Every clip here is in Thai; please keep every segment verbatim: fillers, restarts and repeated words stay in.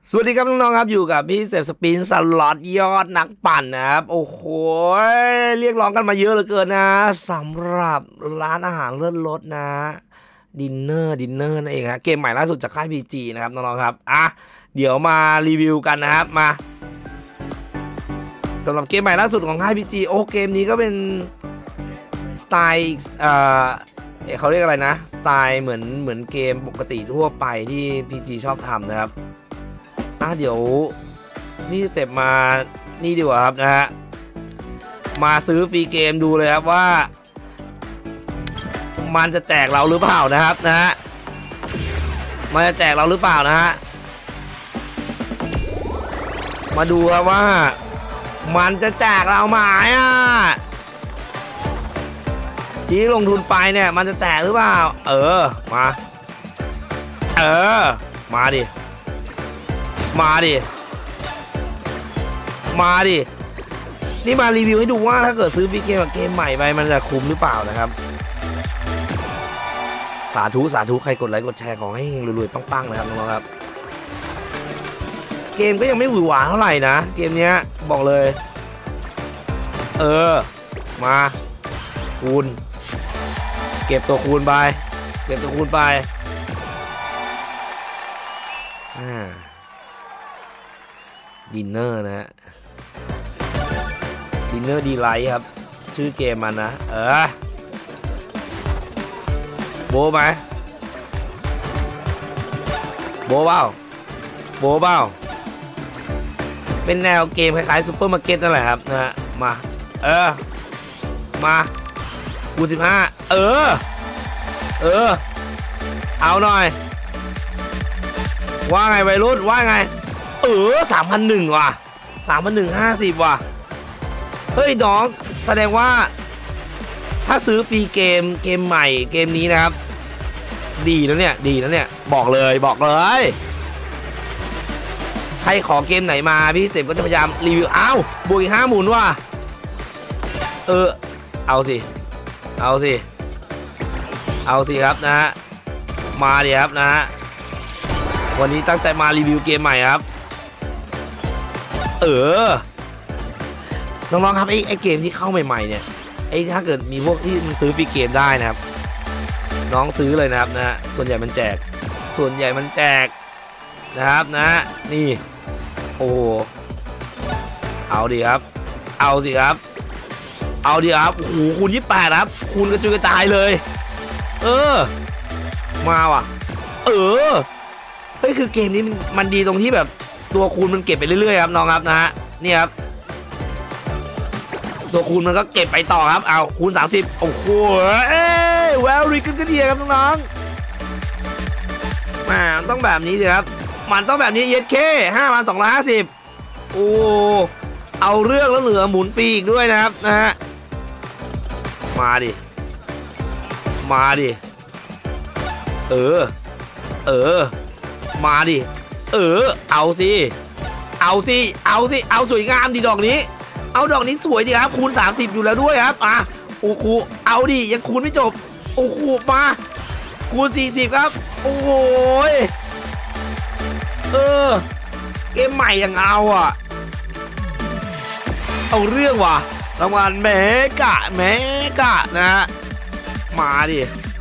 สวัสดีครับน้องๆครับอยู่กับพี่เซฟสปินสล็อตยอดนักปั่นนะครับโอ้โหเรียกร้องกันมาเยอะเหลือเกินนะสำหรับร้านอาหารเลิศรสนะดินเนอร์ดินเนอร์นั่นเองฮะเกมใหม่ล่าสุดจากค่าย พี จี นะครับน้องๆครับอ่ะเดี๋ยวมารีวิวกันนะครับมาสำหรับเกมใหม่ล่าสุดของค่าย พี จี โอ้เกมนี้ก็เป็นสไตล์เอ่อเขาเรียกอะไรนะสไตล์เหมือนเหมือนเกมปกติทั่วไปที่ พี จี ชอบทำนะครับอ่ะเดี๋ยวนี่สเต็ปมานี่ดีกว่าครับนะฮะมาซื้อฟรีเกมดูเลยครับว่ามันจะแจกเราหรือเปล่านะครับนะฮะมันจะแจกเราหรือเปล่านะฮะมาดูครับว่ามันจะแจกเราไหมอ่ะที่ลงทุนไปเนี่ยมันจะแจกหรือเปล่าเออมาเออมาดิมาดิมาดินี่มารีวิวให้ดูว่าถ้าเกิดซื้อฟรีเกมกับเกมใหม่ไปมันจะคุ้มหรือเปล่านะครับสาธุสาธุใครกดไลค์กดแชร์ขอให้รวยๆปังๆนะครับน้องๆครับเกมก็ยังไม่หวือหวาเท่าไหร่นะเกมนี้บอกเลยเออมาคูณเก็บตัวคูณไปเก็บตัวคูณไปอ่าดินเนอร์นะฮะดินเนอร์ดีไลท์ครับชื่อเกมมันนะเออโบไหมโบเบ้าโบเบ้าเป็นแนวเกมคล้ายๆซูเปอร์มาร์เก็ตนั่นแหละครับนะฮะมาเออมาคูณสิบห้าเออเออเอาหน่อยว่าไงวัยรุ่นว่าไงเออสามพันหนึ่งว่ะสามพันหนึ่งห้าสิบว่ะเฮ้ยน้องแสดงว่าถ้าซื้อฟรีเกมเกมใหม่เกมนี้นะครับดีแล้วเนี่ยดีแล้วเนี่ยบอกเลยบอกเลยใครขอเกมไหนมาพี่เสพก็จะพยายามรีวิวอ้าวบวกอีกห้าหมุนว่ะเออเอาสิเอาสิเอาสิครับนะฮะมาดิครับนะฮะวันนี้ตั้งใจมารีวิวเกมใหม่ครับเออน้องๆครับไอ้ไอ้เกมที่เข้าใหม่ๆเนี่ยไอ้ถ้าเกิดมีพวกที่มันซื้อฟรีเกมได้นะครับน้องซื้อเลยนะครับนะฮะส่วนใหญ่มันแจกส่วนใหญ่มันแจกนะครับนะฮะนี่โอ้เอาดิครับเอาสิครับเอาดิครับโอ้โหคูณยี่สิบแปดครับคูณกระจุยกระจายเลยเออมาว่ะเออเฮ้ยคือเกมนี้มันดีตรงที่แบบตัวคูณมันเก็บไปเรื่อยๆครับน้องครับนะฮะนี่ครับตัวคูณมันก็เก็บไปต่อครับเอาคูณสามสิบโอ้โหเอ้ยแววริกันกันดีครับน้องๆมาต้องแบบนี้สิครับมันต้องแบบนี้เย็ดเคห้าพันสองร้อยห้าสิบโอ้เอาเรื่องแล้วเหลือหมุนปีกด้วยนะครับนะฮะมาดิมาดิเออเออมาดิเออเอาสิเอาสิเอาสิเอาสวยงามดิดอกนี้เอาดอกนี้สวยดิครับคูณสามสิบอยู่แล้วด้วยครับอ่ะโอ้โหเอาดิยังคูณไม่จบโอ้โหมาคูณสี่สิบครับโอ้โหเออเกมใหม่ยังเอาอ่ะเอาเรื่องว่ะรางวัลเมกะเมกะนะฮะมาดิ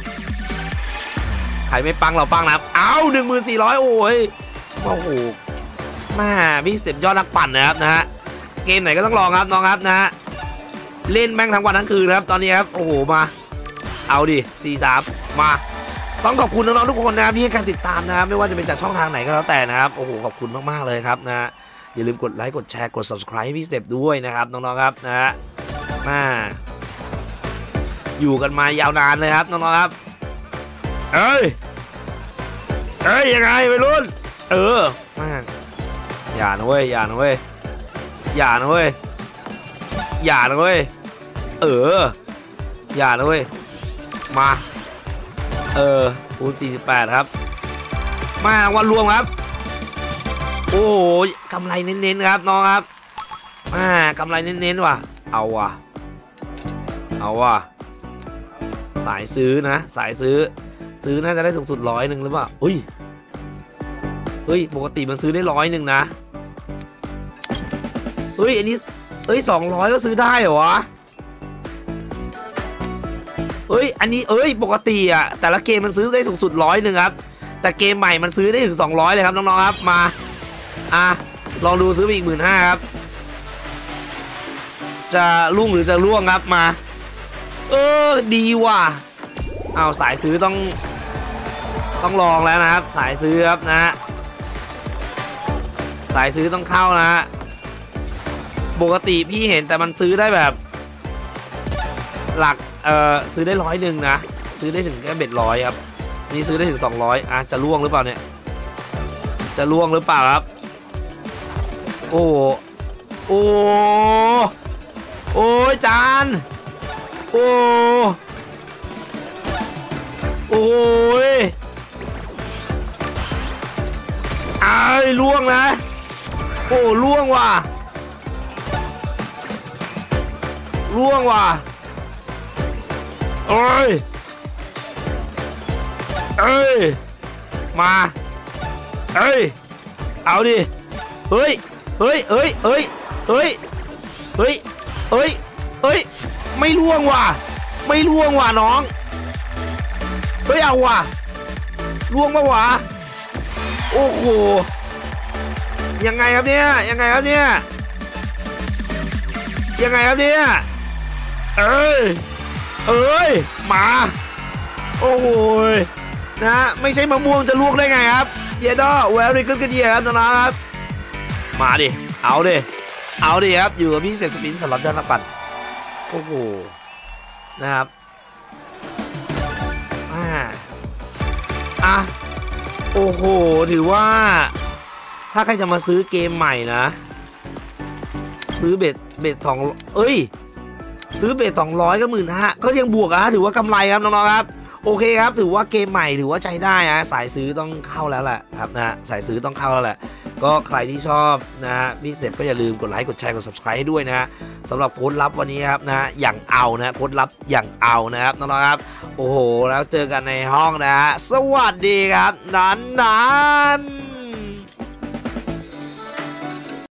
ใครไม่ปังเราปังนะครับเอาหนึ่งหมื่นสี่ร้อยโอ้ยโอ้โหแม่พี่สเต็ปยอดนักปั่นนะครับนะฮะเกมไหนก็ต้องลองครับน้องครับนะฮะเล่นแม่งทั้งวันทั้งคืนนะครับตอนนี้ครับโอ้โหมาเอาดิสี่สามมาต้องขอบคุณน้องๆทุกคนนะครับที่ให้การติดตามนะครับไม่ว่าจะเป็นจากช่องทางไหนก็แล้วแต่นะครับโอ้โหขอบคุณมากๆเลยครับนะฮะอย่าลืมกดไลค์กดแชร์กด ซับสไครบ์ ให้พี่สเต็ปด้วยนะครับน้องๆครับนะฮะมาอยู่กันมายาวนานเลยครับน้องๆครับเอ้ยเอ้ยยังไงวัยรุ่นเออมาอย่านะเว้ยอย่านะเว้ยอย่านะเว้ยอย่านะเว้ยเอออย่านะเว้ยมาเออคูณสี่สิบแปดครับมาวันรวมครับโอ้โหกำไรเน้นๆครับน้องครับมากำไรเน้นๆว่ะเอาว่ะเอาว่ะสายซื้อนะสายซื้อซื้อน่าจะได้สูงสุดร้อยหนึ่งหรือเปล่าอุ้ยเฮ้ยปกติมันซื้อได้ร้อยหนึ่งนะเฮ้ยอันนี้เฮ้ยสองร้อยก็ซื้อได้เหรอวะเฮ้ยอันนี้เอ้ยปกติอ่ะแต่ละเกมมันซื้อได้สูงสุดร้อยหนึ่งครับแต่เกมใหม่มันซื้อได้ถึงสองร้อยเลยครับน้องๆครับมาอ่ะลองดูซื้อไปอีกหมื่นห้าครับจะรุ่งหรือจะร่วงครับมาเออดีว่ะเอาสายซื้อต้องต้องลองแล้วนะครับสายซื้อครับนะฮะสายซื้อต้องเข้านะฮะปกติพี่เห็นแต่มันซื้อได้แบบหลักเอ่อซื้อได้ร้อยหนึ่งนะซื้อได้ถึงแค่เบ็ดร้อยครับนี่ซื้อได้ถึงสองร้อยอ่ะจะล่วงหรือเปล่าเนี่ยจะล่วงหรือเปล่าครับโอ้โอ้โอ้ยจานโอ้โอ้ยไอ้ล่วงนะโอ้ล่วงว่ะล่วงว่ะโอ้ยเอ้ยมาเอ้ยเอาดิเฮ้ยเฮ้ยเฮ้ยเฮ้ยเฮ้ยเฮ้ยเฮ้ยเฮ้ยไม่ล่วงว่ะไม่ล่วงว่ะน้องเฮ้ยเอาว่ะล่วงมาวะโอ้โหยังไงครับเนี่ยยังไงครับเนี่ยยังไงครับเนี่ยเอ้ยเอ้ยมาโอ้โหนะไม่ใช่มะม่วงจะลวกได้ไงครับเยดอแวร์ริขึ้นกันเยอะครับน้องๆครับมาดิเอาดิเอาดิครับอยู่กับพี่เศษสปินสำหรับเจ้านักปั่นโอ้โหนะครับอ่าอ่ะโอ้โหถือว่าถ้าใครจะมาซื้อเกมใหม่นะซื้อเบ็ดเบ็ดสองเอ้ยซื้อเบ็ดสองร้อยก็หมื่นห้าก็ยังบวกอะถือว่ากำไรครับน้องๆครับโอเคครับถือว่าเกมใหม่ถือว่าใช้ได้นะสายซื้อต้องเข้าแล้วแหละครับนะสายซื้อต้องเข้าแล้วแหละก็ใครที่ชอบนะพี่เสพก็อย่าลืมกดไลค์กดแชร์กด ซับสไครบ์ ให้ด้วยนะสำหรับโค้ดลับวันนี้ครับนะอย่างเอานะโค้ดลับอย่างเอานะครับน้องๆครับโอ้โหแล้วเจอกันในห้องนะสวัสดีครับนันนัน